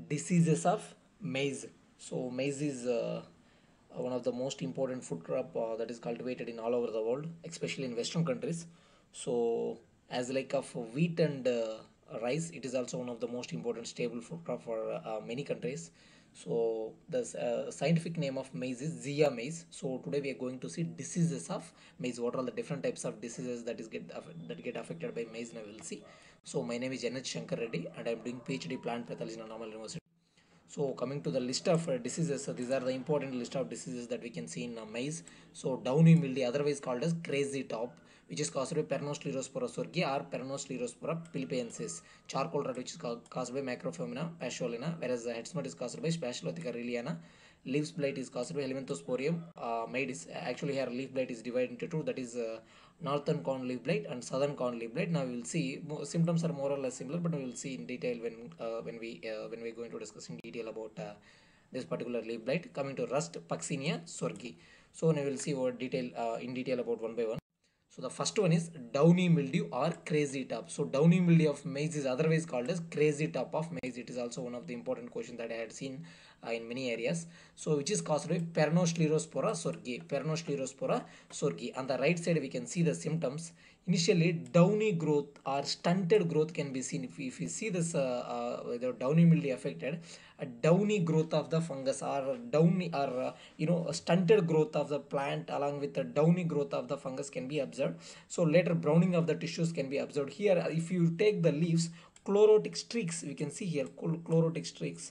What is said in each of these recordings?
Diseases of maize. So maize is one of the most important food crop that is cultivated in all over the world, especially in Western countries. So as like of wheat and rice, it is also one of the most important stable food crop for many countries. So the scientific name of maize is Zea maize. So today we are going to see diseases of maize. What are the different types of diseases that get affected by maize? Now we'll see. So my name is Janet Shankar Reddy, and I am doing PhD plant pathology in Normal University. So coming to the list of diseases, these are the important list of diseases that we can see in maize. So downy mildew, otherwise called as crazy top, which is caused by Pernosclerospora sorghii or Pernosclerospora philippiensis. Charcoal rot, which is caused by Macrophomina pasholina, whereas the head smut is caused by Spatialotheca reliana. Leaves blight is caused by Helminthosporium. Made is actually here leaf blight is divided into two, that is northern corn leaf blight and southern corn leaf blight. Now we will see symptoms are more or less similar, but we will see in detail when we are going to discuss in detail about this particular leaf blight. Coming to rust, Puccinia sorghii. So now we will see what detail in detail about one by one. So the first one is downy mildew or crazy top. So downy mildew of maize is otherwise called as crazy top of maize. It is also one of the important questions that I had seen in many areas. So which is caused by Pernosclerospora sorghii. Pernosclerospora sorghii. On the right side we can see the symptoms. Initially downy growth or stunted growth can be seen. If you see this the downy mildew affected, a downy growth of the fungus or downy or a stunted growth of the plant along with the downy growth of the fungus can be observed. So later browning of the tissues can be observed. Here if you take the leaves, chlorotic streaks we can see here, chlorotic streaks.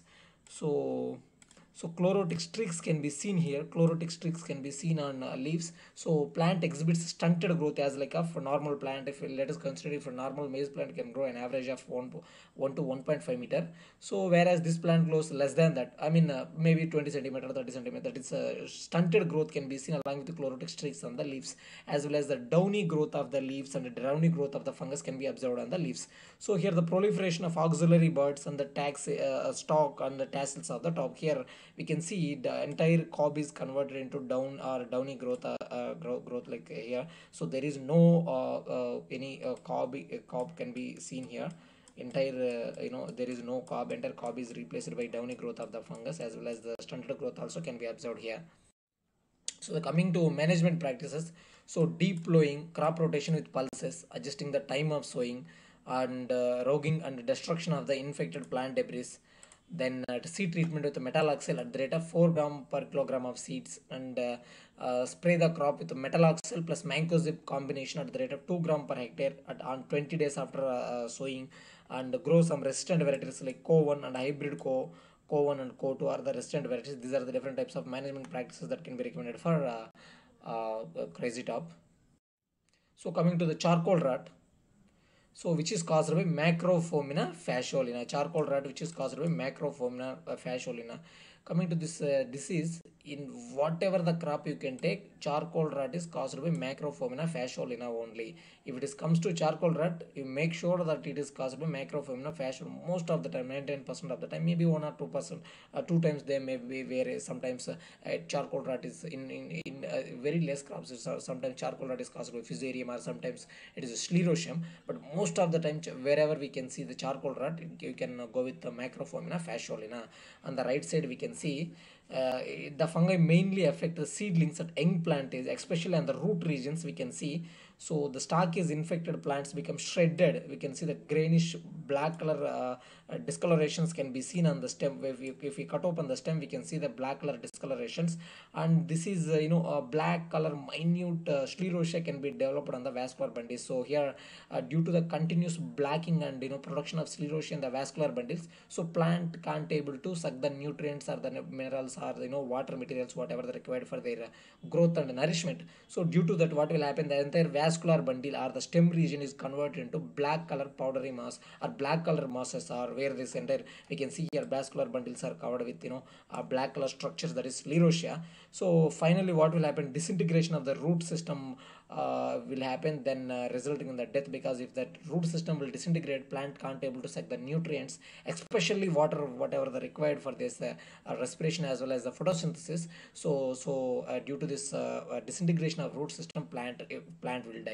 So chlorotic streaks can be seen here. Chlorotic streaks can be seen on leaves. So plant exhibits stunted growth as like a normal plant. If let us consider, if a normal maize plant can grow an average of 1 to 1.5 meter. So whereas this plant grows less than that. I mean maybe 20 centimeter, 30 centimeter. That is stunted growth can be seen along with the chlorotic streaks on the leaves, as well as the downy growth of the leaves and the downy growth of the fungus can be observed on the leaves. So here the proliferation of auxiliary buds and the stalk and the tassels of the top. Here we can see the entire cob is converted into down or downy growth, growth like here. So there is no any cob can be seen here. Entire there is no cob. Entire cob is replaced by downy growth of the fungus, as well as the stunted growth also can be observed here. So coming to management practices, so deep plowing, crop rotation with pulses, adjusting the time of sowing, and roguing and destruction of the infected plant debris. Then seed treatment with metaloxyl at the rate of 4 gram per kilogram of seeds, and spray the crop with metaloxyl plus mancozeb combination at the rate of 2 gram per hectare on 20 days after sowing, and grow some resistant varieties like Co1 and hybrid Co1 and Co2 are the resistant varieties. These are the different types of management practices that can be recommended for crazy top. So coming to the charcoal rot, so which is caused by Macrophomina fasciolina. Charcoal rot which is caused by Macrophomina fasciolina. Coming to this disease, in whatever the crop you can take, charcoal rot is caused by Macrophomina fasciolina only. If it comes to charcoal rot, you make sure that it is caused by Macrophomina fasciolina. Most of the time, 99% of the time, maybe 1 or 2%, 2 times they may be where sometimes charcoal rot is in very less crops. Sometimes charcoal rot is caused by Fusarium, or sometimes it is a Sclerotium. But most of the time, wherever we can see the charcoal rot, you can go with the Macrophomina fasciolina. On the right side, we can see the fungi mainly affect the seedlings at young plant age, especially on the root regions we can see. So the stalk is infected, plants become shredded. We can see the greenish black color discolorations can be seen on the stem. If we cut open the stem, we can see the black color discolorations, and this is a black color minute sclerotia can be developed on the vascular bundles. So here due to the continuous blacking and production of sclerotia in the vascular bundles, so plant can't able to suck the nutrients or the minerals or water materials whatever they required for their growth and nourishment. So due to that, what will happen, the entire vascular bundle or the stem region is converted into black color powdery mass or black color masses, or where this entire we can see here vascular bundles are covered with black color structures, that is sclerotia. So finally what will happen, disintegration of the root system will happen, then resulting in the death, because if that root system will disintegrate, plant can't able to suck the nutrients, especially water whatever the required for this respiration as well as the photosynthesis. So due to this disintegration of root system, plant will die.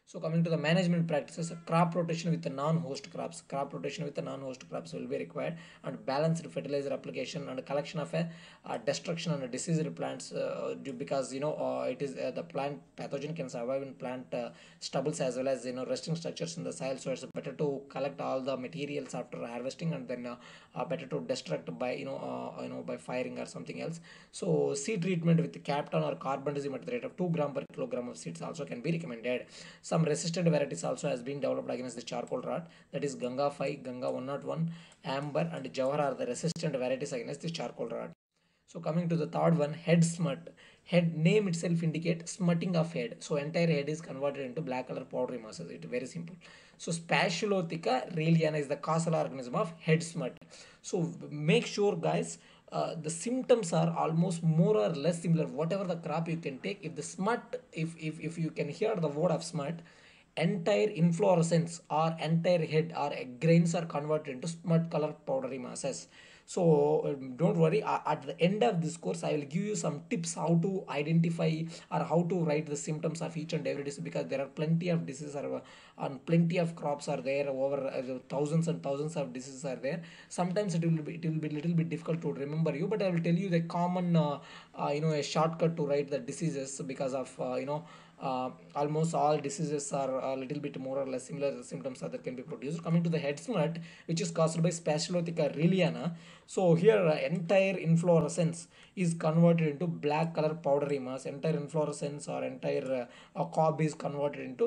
So coming to the management practices, crop rotation with the non-host crops. Crop rotation with the non-host crops will be required, and balanced fertilizer application and collection of a destruction and diseased plants because it is the plant pathogen can survive in plant stubbles as well as resting structures in the soil. So it's better to collect all the materials after harvesting and then better to destruct by by firing or something else. So seed treatment with captan or carbendazim at the rate of 2 gram per kilogram of seeds also can be recommended. Some resistant varieties also has been developed against the charcoal rot, that is Ganga 5, Ganga 101, Amber and Jawhar are the resistant varieties against the charcoal rot. So coming to the third one, head smut. Head name itself indicate smutting of head. So entire head is converted into black color powdery masses. It's very simple. So Spatulotheca raeliana is the causal organism of head smut. So make sure guys, the symptoms are almost more or less similar. Whatever the crop you can take, if the smut, if you can hear the word of smut, entire inflorescence or entire head or grains are converted into smut color powdery masses. So don't worry, at the end of this course I will give you some tips how to identify or how to write the symptoms of each and every disease, because there are plenty of diseases are, and plenty of crops are there, over thousands and thousands of diseases are there. Sometimes it will be little bit difficult to remember you, but I will tell you the common a shortcut to write the diseases, because of almost all diseases are a little bit more or less similar symptoms that can be produced. Coming to the head smut, which is caused by Spatulotheca raeliana. So here entire inflorescence is converted into black color powdery mass. Entire inflorescence or entire cob is converted into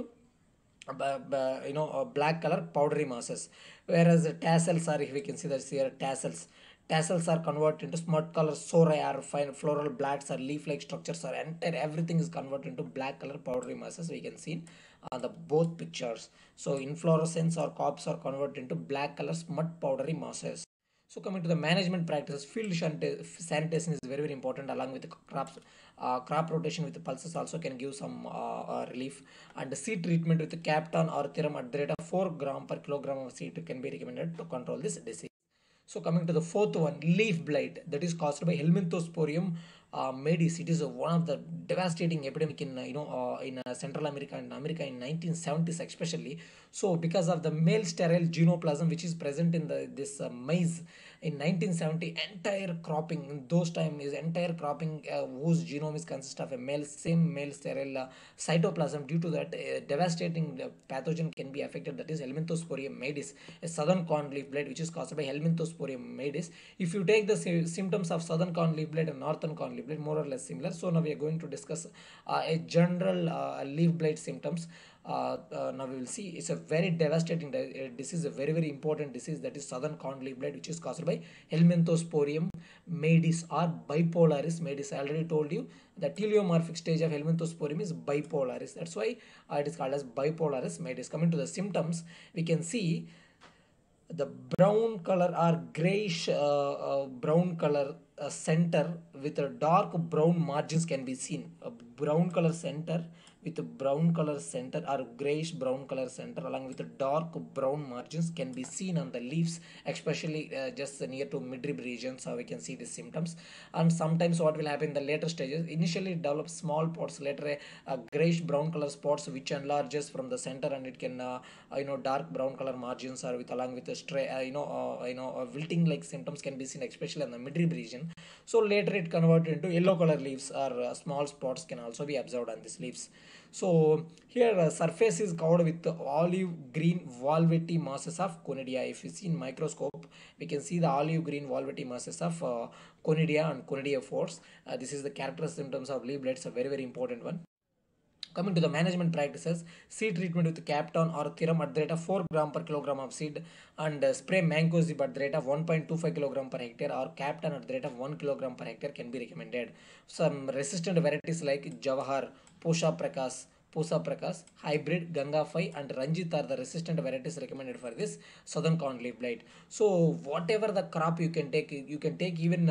black color powdery masses, whereas the tassels are, if we can see that here, tassels are converted into smut color sora or fine floral blades or leaf like structures, or entire everything is converted into black color powdery masses, we can see the both pictures. So inflorescence or cobs are converted into black color smut powdery masses. So coming to the management practices, field sanitation is very very important, along with the crop rotation with the pulses also can give some relief, and the seed treatment with the captan or therum at the rate of 4 gram per kilogram of seed can be recommended to control this disease. So coming to the fourth one, leaf blight, that is caused by Helminthosporium maedis. It is one of the devastating epidemic in in Central America and America in 1970s especially. So because of the male sterile genoplasm which is present in the this maize in 1970, entire cropping in those time is entire cropping whose genome is consist of a male sterile cytoplasm. Due to that, devastating pathogen can be affected, that is Helminthosporium maedis, a southern corn leaf blight which is caused by Helminthosporium maedis. If you take the symptoms of southern corn leaf blight and northern corn leaf blight, more or less similar. So now we are going to discuss a general leaf blight symptoms. Now we will see it's a very devastating disease, a very very important disease, that is southern corn leaf blight, which is caused by Helminthosporium maedis or bipolaris maedis. I already told you the teleomorphic stage of Helminthosporium is bipolaris. That's why it is called as bipolaris maedis. Coming to the symptoms, we can see the brown color or grayish brown color center with a dark brown margins can be seen. A brown color center with a brown color center or grayish brown color center along with a dark brown margins can be seen on the leaves, especially just near to midrib regions. So we can see these symptoms. And sometimes what will happen in the later stages, initially it develops small spots, later a grayish brown color spots which enlarges from the center, and it can dark brown color margins are with along with the stray wilting like symptoms can be seen, especially in the midrib region. So later it converted into yellow color leaves, or small spots can also be observed on these leaves. So here surface is covered with the olive green velvety masses of conidia. If you see in microscope, we can see the olive green velvety masses of conidia and conidiophores. This is the character symptoms of leaf blight. It's a very very important one. Coming to the management practices, seed treatment with captan or therum at the rate of 4 gram per kilogram of seed, and spray mancozeb at the rate of 1.25 kilogram per hectare, or captan at the rate of 1 kilogram per hectare can be recommended. Some resistant varieties like Jawahar, Pusa Prakas, Hybrid, Ganga 5 and Ranjit are the resistant varieties recommended for this southern corn leaf blight. So whatever the crop you can take even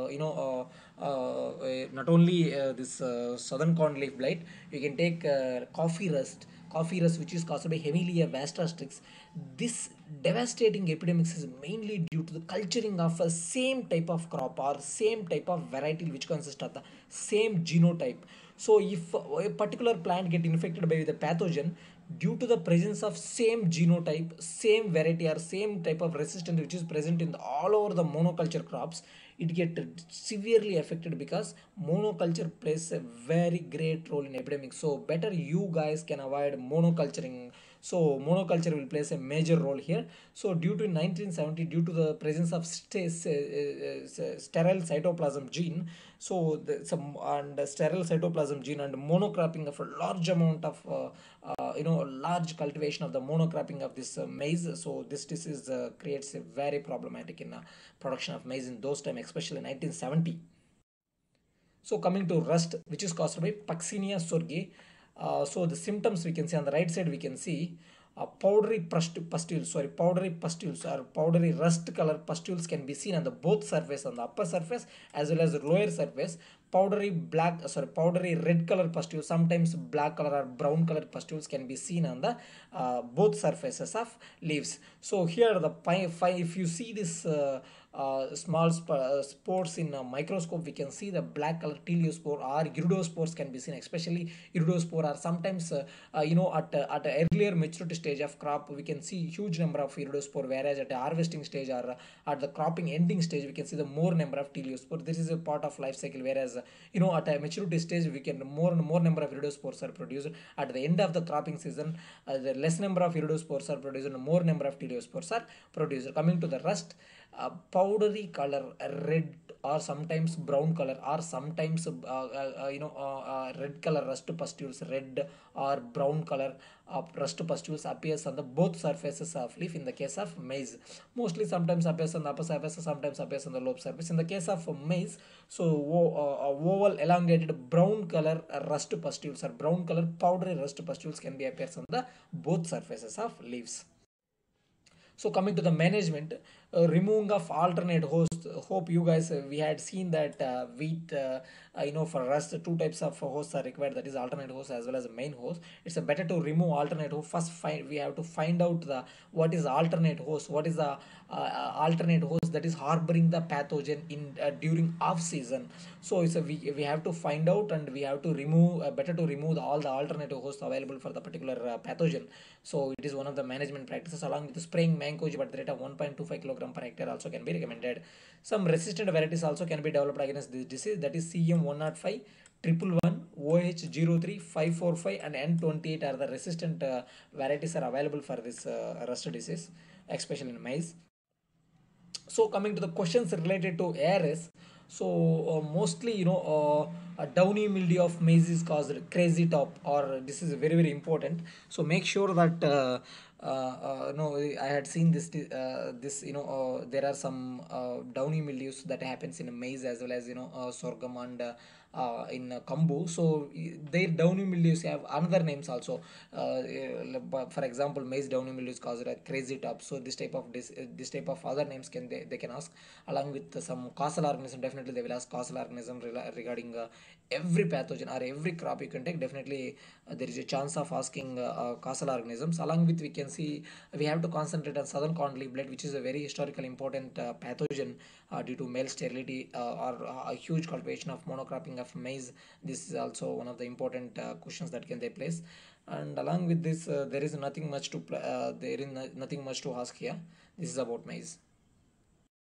not only this southern corn leaf blight, you can take coffee rust which is caused by Hemilia vastastrix. This devastating epidemics is mainly due to the culturing of a same type of crop or same type of variety which consists of the same genotype. So if a particular plant get infected by the pathogen, due to the presence of same genotype, same variety or same type of resistance which is present in all over the monoculture crops, it get severely affected because monoculture plays a very great role in epidemics. So better you guys can avoid monoculturing. So monoculture will plays a major role here. So due to 1970, due to the presence of sterile cytoplasm gene, so some and sterile cytoplasm gene and monocropping of a large amount of large cultivation of the monocropping of this maize. So this disease creates a very problematic in production of maize in those time, especially 1970. So coming to rust, which is caused by Puccinia sorghum. So the symptoms we can see on the right side, we can see powdery pustules or powdery rust color pustules can be seen on the both surface, on the upper surface as well as the lower surface. Powdery red color pustules, sometimes black color or brown color pustules can be seen on the both surfaces of leaves. So here if you see this small spores in a microscope, we can see the black color teliospore or iridospores can be seen, especially iridospore, or sometimes at a earlier maturity stage of crop we can see huge number of iridospore, whereas at the harvesting stage or at the cropping ending stage we can see the more number of teliospore. This is a part of life cycle, whereas at a maturity stage we can more number of iridospores are produced. At the end of the cropping season, the less number of iridospores are produced and more number of teliospores are produced. Coming to the rust, powdery color, red or sometimes brown color or sometimes red color rust pustules, red or brown color rust pustules appears on the both surfaces of leaf in the case of maize. Mostly sometimes appears on the upper surface, sometimes appears on the lower surface. In the case of maize, so oval elongated brown color rust pustules or brown color powdery rust pustules can be appears on the both surfaces of leaves. So coming to the management, removing of alternate host. Hope you guys we had seen that wheat. For rust, two types of hosts are required. That is alternate host as well as the main host. It's a better to remove alternate host. First, we have to find out the what is alternate host. What is the alternate host that is harboring the pathogen in during off season. So we have to find out and we have to remove. Better to remove all the alternative hosts available for the particular pathogen. So it is one of the management practices, along with spraying mancozeb at the rate of 1.25 kg per hectare also can be recommended. Some resistant varieties also can be developed against this disease, that is CM105, 111, OH03, 545 and N28 are the resistant varieties are available for this rust disease, especially in maize. So coming to the questions related to ARS, so mostly a downy mildew of maize is caused crazy top, or this is very important. So make sure that no, I had seen this there are some downy mildews that happens in maize as well as sorghum and in kambu. So their downy mildews have another names also. For example, maize downy mildew is caused a crazy top. So this type of other names they can ask, along with some causal organism. Definitely they will ask causal organism regarding every pathogen or every crop you can take. Definitely there is a chance of asking causal organisms. Along with, we can see we have to concentrate on southern cotton leaf blight, which is a very historical important pathogen due to male sterility or a huge cultivation of monocropping of maize. This is also one of the important questions that can they place. And along with this, there is nothing much to ask here. This is about maize.